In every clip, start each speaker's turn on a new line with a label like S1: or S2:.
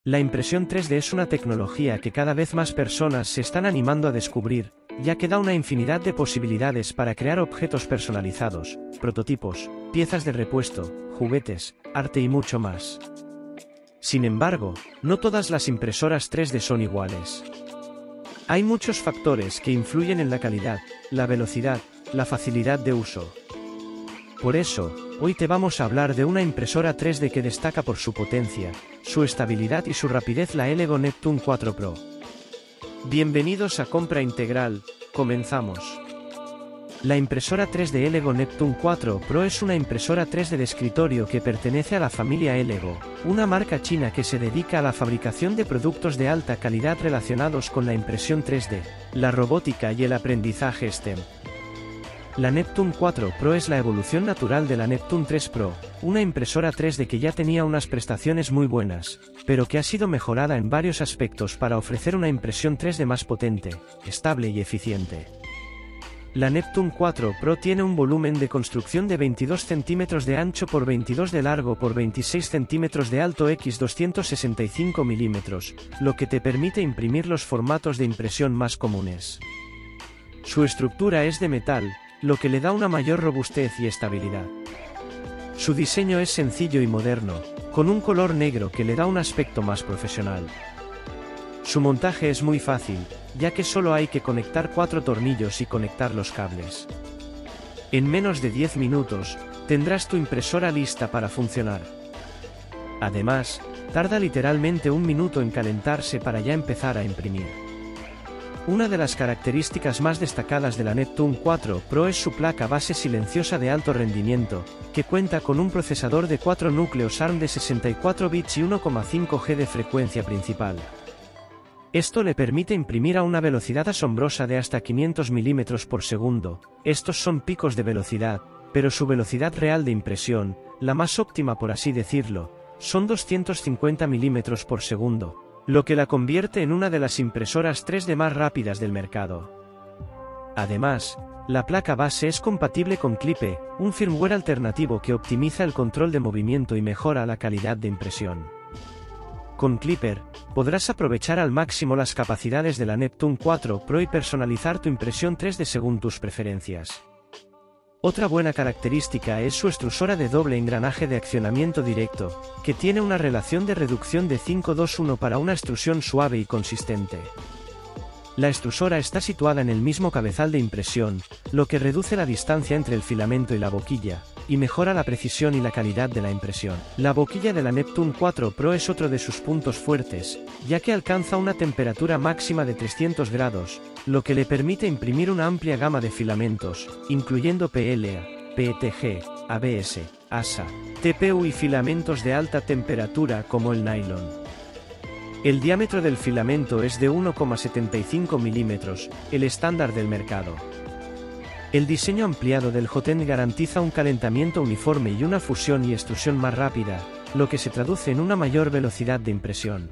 S1: La impresión 3D es una tecnología que cada vez más personas se están animando a descubrir, ya que da una infinidad de posibilidades para crear objetos personalizados, prototipos, piezas de repuesto, juguetes, arte y mucho más. Sin embargo, no todas las impresoras 3D son iguales. Hay muchos factores que influyen en la calidad, la velocidad, la facilidad de uso. Por eso, hoy te vamos a hablar de una impresora 3D que destaca por su potencia, su estabilidad y su rapidez, la Elego Neptune 4 Pro. Bienvenidos a Compra Integral, comenzamos. La impresora 3D Elego Neptune 4 Pro es una impresora 3D de escritorio que pertenece a la familia Elego, una marca china que se dedica a la fabricación de productos de alta calidad relacionados con la impresión 3D, la robótica y el aprendizaje STEM. La Neptune 4 Pro es la evolución natural de la Neptune 3 Pro, una impresora 3D que ya tenía unas prestaciones muy buenas, pero que ha sido mejorada en varios aspectos para ofrecer una impresión 3D más potente, estable y eficiente. La Neptune 4 Pro tiene un volumen de construcción de 22 cm de ancho por 22 de largo por 26 cm de alto x 265 mm, lo que te permite imprimir los formatos de impresión más comunes. Su estructura es de metal, lo que le da una mayor robustez y estabilidad. Su diseño es sencillo y moderno, con un color negro que le da un aspecto más profesional. Su montaje es muy fácil, ya que solo hay que conectar 4 tornillos y conectar los cables. En menos de 10 minutos, tendrás tu impresora lista para funcionar. Además, tarda literalmente un minuto en calentarse para ya empezar a imprimir. Una de las características más destacadas de la Neptune 4 Pro es su placa base silenciosa de alto rendimiento, que cuenta con un procesador de 4 núcleos ARM de 64 bits y 1,5 GHz de frecuencia principal. Esto le permite imprimir a una velocidad asombrosa de hasta 500 mm por segundo. Estos son picos de velocidad, pero su velocidad real de impresión, la más óptima por así decirlo, son 250 mm por segundo. Lo que la convierte en una de las impresoras 3D más rápidas del mercado. Además, la placa base es compatible con Clipe, un firmware alternativo que optimiza el control de movimiento y mejora la calidad de impresión. Con Clipper, podrás aprovechar al máximo las capacidades de la Neptune 4 Pro y personalizar tu impresión 3D según tus preferencias. Otra buena característica es su extrusora de doble engranaje de accionamiento directo, que tiene una relación de reducción de 5:1 para una extrusión suave y consistente. La extrusora está situada en el mismo cabezal de impresión, lo que reduce la distancia entre el filamento y la boquilla, y mejora la precisión y la calidad de la impresión. La boquilla de la Neptune 4 Pro es otro de sus puntos fuertes, ya que alcanza una temperatura máxima de 300 grados, lo que le permite imprimir una amplia gama de filamentos, incluyendo PLA, PETG, ABS, ASA, TPU y filamentos de alta temperatura como el nylon. El diámetro del filamento es de 1,75 mm, el estándar del mercado. El diseño ampliado del hot-end garantiza un calentamiento uniforme y una fusión y extrusión más rápida, lo que se traduce en una mayor velocidad de impresión.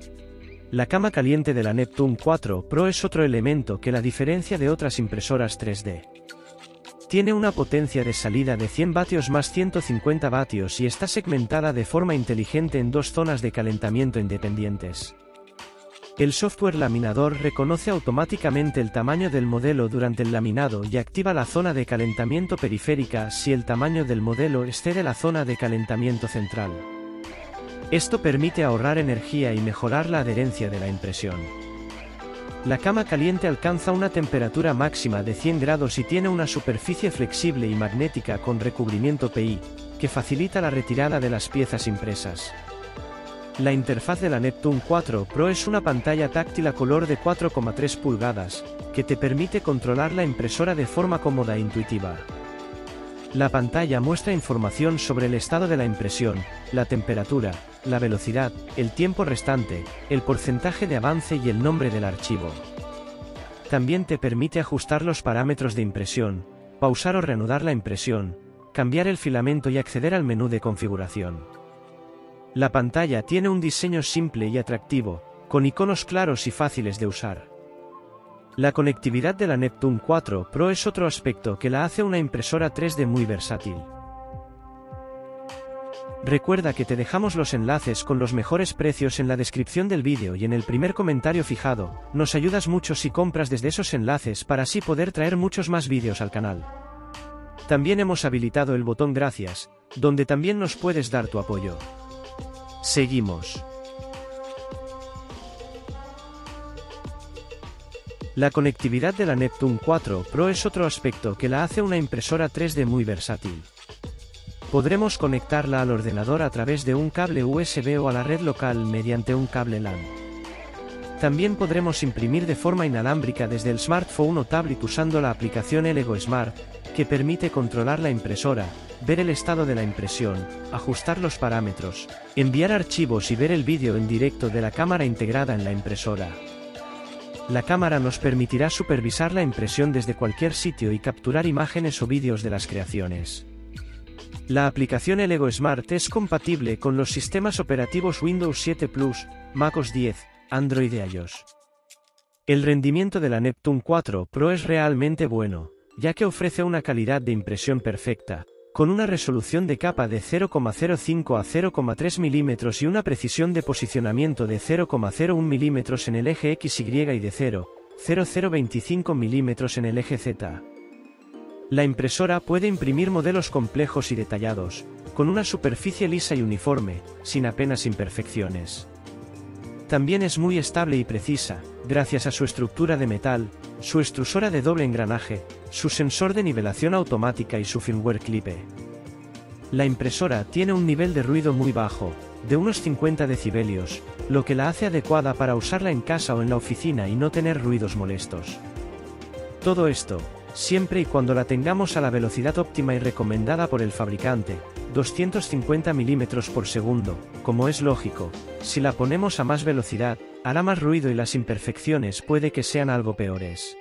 S1: La cama caliente de la Neptune 4 Pro es otro elemento que la diferencia de otras impresoras 3D. Tiene una potencia de salida de 100 vatios más 150 vatios y está segmentada de forma inteligente en dos zonas de calentamiento independientes. El software laminador reconoce automáticamente el tamaño del modelo durante el laminado y activa la zona de calentamiento periférica si el tamaño del modelo excede la zona de calentamiento central. Esto permite ahorrar energía y mejorar la adherencia de la impresión. La cama caliente alcanza una temperatura máxima de 100 grados y tiene una superficie flexible y magnética con recubrimiento PI, que facilita la retirada de las piezas impresas. La interfaz de la Neptune 4 Pro es una pantalla táctil a color de 4,3 pulgadas, que te permite controlar la impresora de forma cómoda e intuitiva. La pantalla muestra información sobre el estado de la impresión, la temperatura, la velocidad, el tiempo restante, el porcentaje de avance y el nombre del archivo. También te permite ajustar los parámetros de impresión, pausar o reanudar la impresión, cambiar el filamento y acceder al menú de configuración. La pantalla tiene un diseño simple y atractivo, con iconos claros y fáciles de usar. La conectividad de la Neptune 4 Pro es otro aspecto que la hace una impresora 3D muy versátil. Recuerda que te dejamos los enlaces con los mejores precios en la descripción del vídeo y en el primer comentario fijado. Nos ayudas mucho si compras desde esos enlaces para así poder traer muchos más vídeos al canal. También hemos habilitado el botón gracias, donde también nos puedes dar tu apoyo. Seguimos. La conectividad de la Neptune 4 Pro es otro aspecto que la hace una impresora 3D muy versátil. Podremos conectarla al ordenador a través de un cable USB o a la red local mediante un cable LAN. También podremos imprimir de forma inalámbrica desde el smartphone o tablet usando la aplicación Elego Smart, que permite controlar la impresora, ver el estado de la impresión, ajustar los parámetros, enviar archivos y ver el vídeo en directo de la cámara integrada en la impresora. La cámara nos permitirá supervisar la impresión desde cualquier sitio y capturar imágenes o vídeos de las creaciones. La aplicación Elego Smart es compatible con los sistemas operativos Windows 7 Plus, MacOS 10, Android y iOS. El rendimiento de la Neptune 4 Pro es realmente bueno, ya que ofrece una calidad de impresión perfecta, con una resolución de capa de 0,05 a 0,3 mm y una precisión de posicionamiento de 0,01 mm en el eje X, Y y de 0,0025 mm en el eje Z. La impresora puede imprimir modelos complejos y detallados, con una superficie lisa y uniforme, sin apenas imperfecciones. También es muy estable y precisa, gracias a su estructura de metal, su extrusora de doble engranaje, su sensor de nivelación automática y su firmware Clipe. La impresora tiene un nivel de ruido muy bajo, de unos 50 decibelios, lo que la hace adecuada para usarla en casa o en la oficina y no tener ruidos molestos. Todo esto, siempre y cuando la tengamos a la velocidad óptima y recomendada por el fabricante, 250 mm por segundo, como es lógico. Si la ponemos a más velocidad, hará más ruido y las imperfecciones puede que sean algo peores.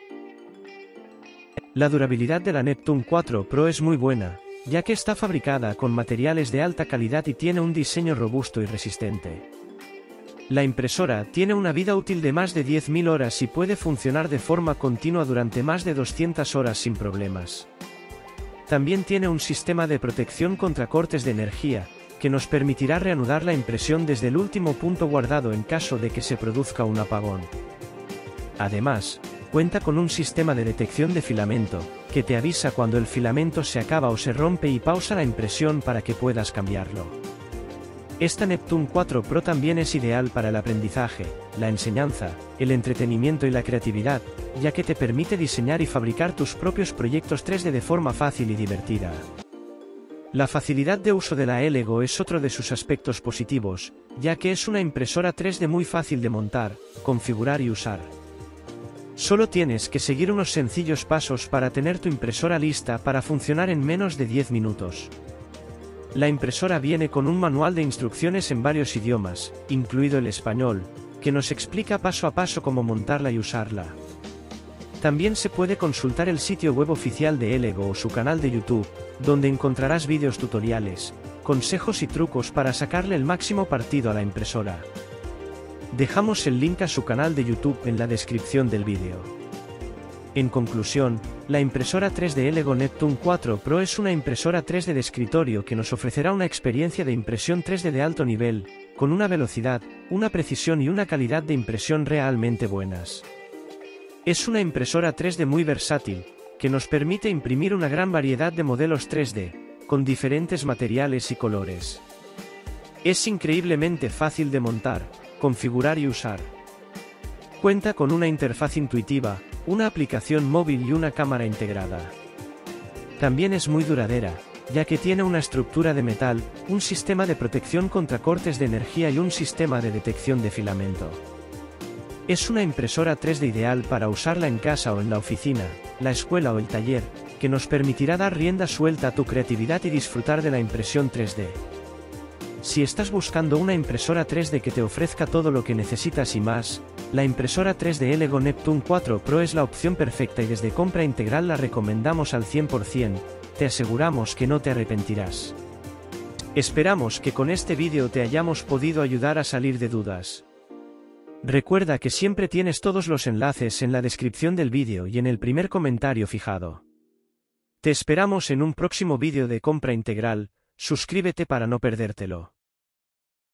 S1: La durabilidad de la Neptune 4 Pro es muy buena, ya que está fabricada con materiales de alta calidad y tiene un diseño robusto y resistente. La impresora tiene una vida útil de más de 10.000 horas y puede funcionar de forma continua durante más de 200 horas sin problemas. También tiene un sistema de protección contra cortes de energía, que nos permitirá reanudar la impresión desde el último punto guardado en caso de que se produzca un apagón. Además, cuenta con un sistema de detección de filamento, que te avisa cuando el filamento se acaba o se rompe y pausa la impresión para que puedas cambiarlo. Esta Neptune 4 Pro también es ideal para el aprendizaje, la enseñanza, el entretenimiento y la creatividad, ya que te permite diseñar y fabricar tus propios proyectos 3D de forma fácil y divertida. La facilidad de uso de la Elego es otro de sus aspectos positivos, ya que es una impresora 3D muy fácil de montar, configurar y usar. Solo tienes que seguir unos sencillos pasos para tener tu impresora lista para funcionar en menos de 10 minutos. La impresora viene con un manual de instrucciones en varios idiomas, incluido el español, que nos explica paso a paso cómo montarla y usarla. También se puede consultar el sitio web oficial de Elego o su canal de YouTube, donde encontrarás vídeos tutoriales, consejos y trucos para sacarle el máximo partido a la impresora. Dejamos el link a su canal de YouTube en la descripción del vídeo. En conclusión, la impresora 3D Elego Neptune 4 Pro es una impresora 3D de escritorio que nos ofrecerá una experiencia de impresión 3D de alto nivel, con una velocidad, una precisión y una calidad de impresión realmente buenas. Es una impresora 3D muy versátil, que nos permite imprimir una gran variedad de modelos 3D, con diferentes materiales y colores. Es increíblemente fácil de montar, configurar y usar. Cuenta con una interfaz intuitiva, una aplicación móvil y una cámara integrada. También es muy duradera, ya que tiene una estructura de metal, un sistema de protección contra cortes de energía y un sistema de detección de filamento. Es una impresora 3D ideal para usarla en casa o en la oficina, la escuela o el taller, que nos permitirá dar rienda suelta a tu creatividad y disfrutar de la impresión 3D. Si estás buscando una impresora 3D que te ofrezca todo lo que necesitas y más, la impresora 3D Elego Neptune 4 Pro es la opción perfecta y desde compra integral la recomendamos al 100%, te aseguramos que no te arrepentirás. Esperamos que con este vídeo te hayamos podido ayudar a salir de dudas. Recuerda que siempre tienes todos los enlaces en la descripción del vídeo y en el primer comentario fijado. Te esperamos en un próximo vídeo de compra integral. Suscríbete para no perdértelo.